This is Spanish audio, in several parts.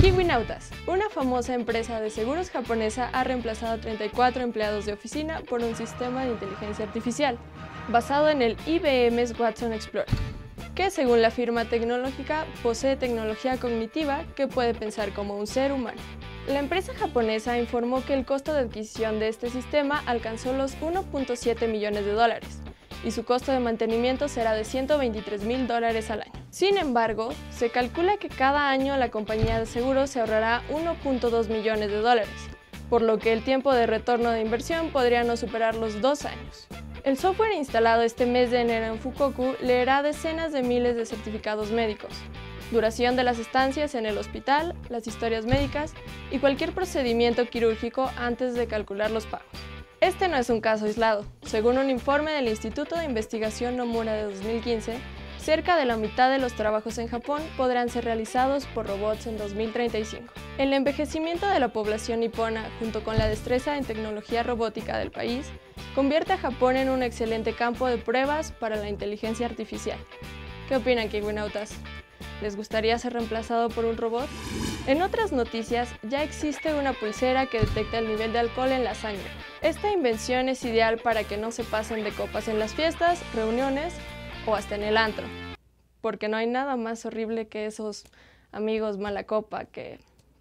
Kiwinautas, una famosa empresa de seguros japonesa, ha reemplazado a 34 empleados de oficina por un sistema de inteligencia artificial, basado en el IBM Watson Explorer, que según la firma tecnológica posee tecnología cognitiva que puede pensar como un ser humano. La empresa japonesa informó que el costo de adquisición de este sistema alcanzó los $1.7 millones y su costo de mantenimiento será de $123.000 al año. Sin embargo, se calcula que cada año la compañía de seguros se ahorrará $1.2 millones, por lo que el tiempo de retorno de inversión podría no superar los 2 años. El software instalado este mes de enero en Fukoku leerá decenas de miles de certificados médicos, duración de las estancias en el hospital, las historias médicas y cualquier procedimiento quirúrgico antes de calcular los pagos. Este no es un caso aislado. Según un informe del Instituto de Investigación Nomura de 2015, cerca de la mitad de los trabajos en Japón podrán ser realizados por robots en 2035. El envejecimiento de la población nipona, junto con la destreza en tecnología robótica del país, convierte a Japón en un excelente campo de pruebas para la inteligencia artificial. ¿Qué opinan, Kiwinautas? ¿Les gustaría ser reemplazado por un robot? En otras noticias, ya existe una pulsera que detecta el nivel de alcohol en la sangre. Esta invención es ideal para que no se pasen de copas en las fiestas, reuniones o hasta en el antro, porque no hay nada más horrible que esos amigos mala copa que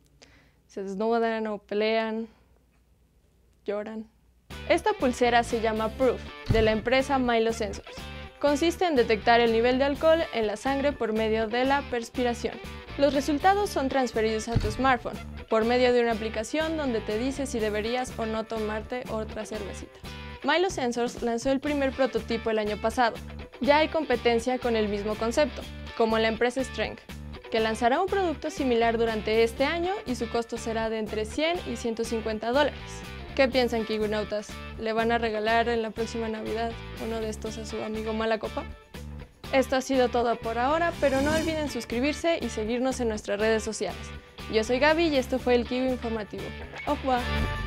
se desnudan o pelean, lloran. Esta pulsera se llama Proof, de la empresa Milo Sensors. Consiste en detectar el nivel de alcohol en la sangre por medio de la perspiración. Los resultados son transferidos a tu smartphone por medio de una aplicación donde te dice si deberías o no tomarte otra cervecita. Milo Sensors lanzó el primer prototipo el año pasado. Ya hay competencia con el mismo concepto, como la empresa Strength, que lanzará un producto similar durante este año y su costo será de entre $100 y $150. ¿Qué piensan, Kiwinautas? ¿Le van a regalar en la próxima Navidad uno de estos a su amigo mala copa? Esto ha sido todo por ahora, pero no olviden suscribirse y seguirnos en nuestras redes sociales. Yo soy Gaby y esto fue el Kiwi Informativo. ¡Au revoir!